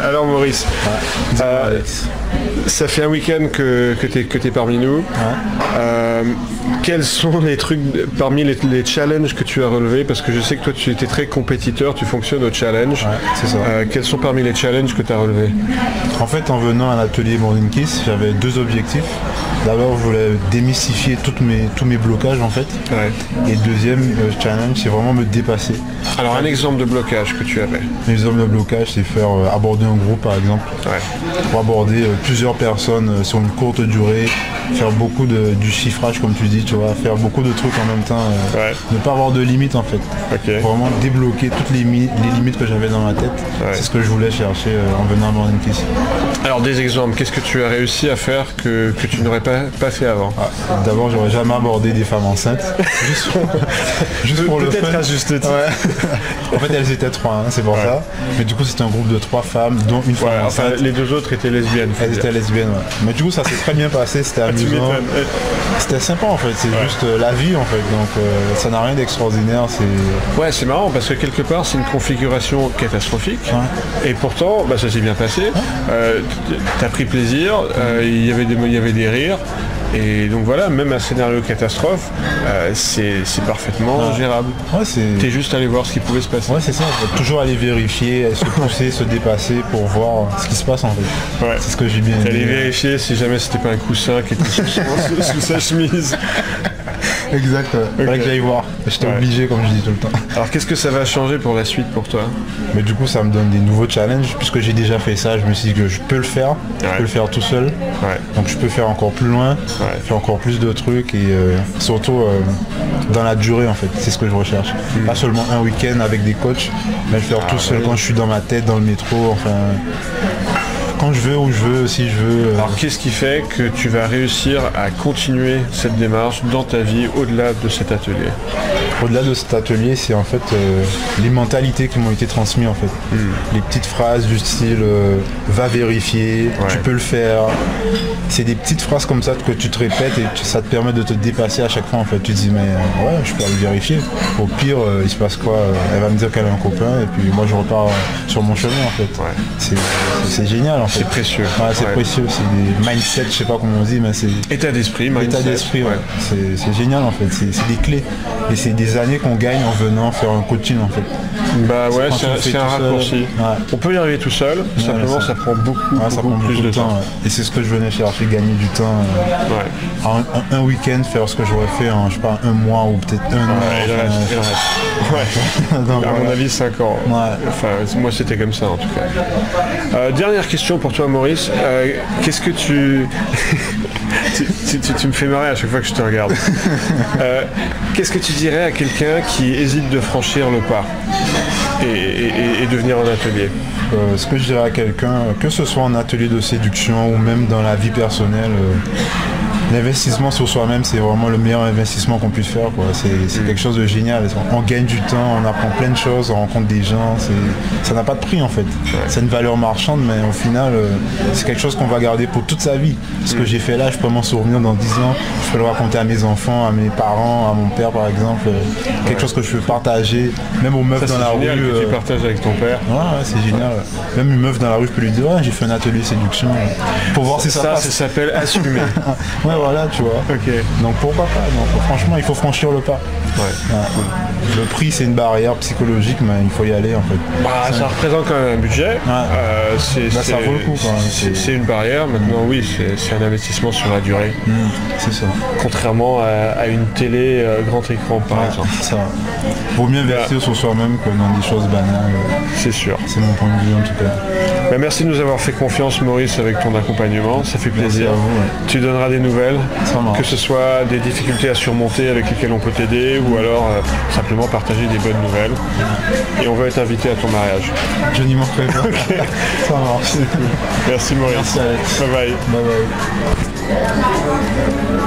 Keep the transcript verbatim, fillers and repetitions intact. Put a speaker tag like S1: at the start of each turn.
S1: Alors Maurice,
S2: Ouais.
S1: euh,
S2: Alex.
S1: ça fait un week-end que, que tu es, que t'es parmi nous.
S2: Ouais.
S1: Euh, quels sont les trucs parmi les, les challenges que tu as relevés? Parce que je sais que toi tu étais très compétiteur, tu fonctionnes au challenge.
S2: Ouais, c'est ça.
S1: Euh, quels sont parmi les challenges que tu as relevés?
S2: En fait, en venant à l'atelier Morning Kiss, j'avais deux objectifs. D'abord, je voulais démystifier toutes mes, tous mes blocages en fait.
S1: Ouais.
S2: Et le deuxième euh, challenge, c'est vraiment me dépasser.
S1: Alors un exemple de blocage que tu avais.
S2: L'exemple de blocage, c'est faire euh, aborder un groupe par exemple.
S1: Ouais.
S2: Pour aborder euh, plusieurs personnes euh, sur une courte durée, faire beaucoup de, du chiffrage comme tu dis, tu vois, faire beaucoup de trucs en même temps, euh,
S1: Ouais.
S2: ne pas avoir de limites en fait.
S1: Ok.
S2: Vraiment débloquer toutes les, mi- les limites que j'avais dans ma tête.
S1: Ouais.
S2: C'est ce que je voulais chercher euh, en venant à Morning Kiss.
S1: Alors des exemples, qu'est-ce que tu as réussi à faire que, que tu n'aurais pas, pas fait avant?
S2: Ah, D'abord, j'aurais jamais abordé des femmes enceintes. Juste pour, juste pour le
S1: Peut-être
S2: fun.
S1: à juste titre.
S2: Ouais. En fait, elles étaient trois, hein, c'est pour
S1: Ouais.
S2: ça. Mais du coup, c'était un groupe de trois femmes, dont une femme
S1: Ouais, enfin
S2: enceinte.
S1: les deux autres étaient lesbiennes. faut
S2: Elles
S1: dire.
S2: étaient lesbiennes, ouais. Mais du coup, ça s'est très bien passé, c'était
S1: Ah, tu
S2: amusant.
S1: m'étonnes.
S2: C'était sympa en fait, c'est juste euh, la vie en fait. Donc, euh, ça n'a rien d'extraordinaire. C'est
S1: Ouais, c'est marrant parce que quelque part c'est une configuration catastrophique et pourtant bah, ça s'est bien passé. Euh, T'as pris plaisir, euh, il y avait des, il y avait des rires et donc voilà, même un scénario catastrophe, euh, c'est c'est parfaitement gérable.
S2: ouais, c'est.
S1: T'es juste allé voir ce qui pouvait se passer.
S2: Ouais, c'est ça. Faut toujours aller vérifier, se pousser, se dépasser pour voir ce qui se passe en fait.
S1: Ouais.
S2: C'est ce que j'ai bien
S1: T'allais
S2: aimé.
S1: vérifier si jamais c'était pas un coussin qui était sous, sous- sous sa chemise.
S2: Exact. Ouais. Fallait
S1: Ok.
S2: que j'aille voir. J'étais
S1: Ouais.
S2: obligé, comme je dis tout le temps.
S1: Alors qu'est-ce que ça va changer pour la suite pour toi?
S2: Mais du coup, ça me donne des nouveaux challenges. Puisque j'ai déjà fait ça, je me suis dit que je peux le faire. Je
S1: Ouais.
S2: peux le faire tout seul.
S1: Ouais.
S2: Donc je peux faire encore plus loin,
S1: Ouais.
S2: faire encore plus de trucs et euh, surtout euh, dans la durée en fait. C'est ce que je recherche. Pas seulement un week-end avec des coachs, mais le faire tout seul
S1: oui.
S2: quand je suis dans ma tête, dans le métro, enfin quand je veux, où je veux, si je veux. euh,
S1: Alors qu'est-ce qui fait que tu vas réussir à continuer cette démarche dans ta vie au-delà de cet atelier?
S2: Au-delà de cet atelier, c'est en fait euh, les mentalités qui m'ont été transmises en fait. Les petites phrases du style euh, va vérifier,
S1: Ouais.
S2: tu peux le faire. C'est des petites phrases comme ça que tu te répètes et tu- ça te permet de te dépasser à chaque fois en fait. Tu te dis mais euh, ouais, je peux aller vérifier. Au pire, euh, il se passe quoi euh, Elle va me dire qu'elle a un copain et puis moi je repars euh, sur mon chemin en fait.
S1: Ouais.
S2: C'est c'est génial en fait.
S1: C'est précieux.
S2: Ouais, c'est
S1: Ouais.
S2: précieux. C'est des mindset, je sais pas comment on dit, mais c'est
S1: État d'esprit,
S2: l'état
S1: mindset.
S2: d'esprit, ouais. C'est c'est génial en fait, c'est c'est des clés. Et c'est des années qu'on gagne en venant faire un coaching en fait.
S1: Bah ouais,
S2: Quand
S1: c'est
S2: tu
S1: un,
S2: le fais
S1: c'est un
S2: tout seul,
S1: raccourci.
S2: ouais.
S1: On peut y arriver tout seul, simplement
S2: ça-
S1: ça prend beaucoup,
S2: Ouais, ça
S1: beaucoup
S2: prend
S1: plus
S2: beaucoup
S1: de
S2: de temps.
S1: temps.
S2: ouais. Et c'est ce que je venais chercher, gagner du temps. euh,
S1: Ouais.
S2: en un, un week-end, faire ce que j'aurais fait en je sais pas un mois ou peut-être un an.
S1: Ouais, il
S2: enfin,
S1: reste, il reste. Ouais.
S2: donc,
S1: À mon
S2: voilà.
S1: avis, cinq ans.
S2: Ouais.
S1: Enfin, moi, c'était comme ça, en tout cas. Euh, dernière question pour toi, Maurice. Euh, Qu'est-ce que tu... tu, tu- tu- tu me fais marrer à chaque fois que je te regarde. Euh, Qu'est-ce que tu dirais à quelqu'un qui hésite de franchir le pas et, et- et de venir en atelier?
S2: Euh, ce que je dirais à quelqu'un, que ce soit en atelier de séduction ou même dans la vie personnelle, euh, l'investissement sur soi-même, c'est vraiment le meilleur investissement qu'on puisse faire, quoi. C'est c'est quelque chose de génial. On gagne du temps, on apprend plein de choses, on rencontre des gens. c'est- Ça n'a pas de prix en fait. C'est une valeur marchande, mais au final, euh, c'est quelque chose qu'on va garder pour toute sa vie. Ce que j'ai fait là, je peux m'en souvenir dans dix ans. Je peux le raconter à mes enfants, à mes parents, à mon père par exemple. Euh, Quelque chose que je peux partager, même aux meufs
S1: Ça,
S2: dans la
S1: c'est génial
S2: rue.
S1: que tu
S2: euh,
S1: partages avec ton père.
S2: Ouais, ouais, c'est génial. Même une meuf dans la rue, je peux lui dire ouais, j'ai fait un atelier séduction euh, pour voir si ça,
S1: Ça,
S2: passe.
S1: ça s'appelle assumer.
S2: Ouais, voilà, tu vois.
S1: Ok.
S2: Donc pourquoi pas. Donc, franchement, il faut franchir le pas.
S1: Ouais.
S2: Ouais. Le prix, c'est une barrière psychologique, mais il faut y aller en fait.
S1: Bah, ça représente quand même un budget. Euh, c'est,
S2: Bah, ça
S1: c'est-
S2: vaut le coup, quand même.
S1: c'est- c'est une barrière. Maintenant, oui, c'est, c'est un investissement sur la durée.
S2: C'est ça.
S1: Contrairement à, à une télé euh, grand écran, par
S2: Ouais,
S1: exemple.
S2: ça. Vaut mieux investir sur soi-même que dans des choses banales.
S1: C'est sûr.
S2: C'est mon point de vue en tout cas.
S1: Bah, merci de nous avoir fait confiance, Maurice, avec ton accompagnement. Ça fait
S2: Merci
S1: plaisir.
S2: à vous, ouais.
S1: Tu donneras des nouvelles,
S2: Ça marche.
S1: que ce soit des difficultés à surmonter avec lesquelles on peut t'aider, ou alors euh, simplement partager des bonnes nouvelles. Et on va être invité à ton mariage.
S2: Je n'y manquerai pas. Ça marche.
S1: Merci, Maurice.
S2: Merci, Alex.
S1: Bye bye.
S2: Bye bye.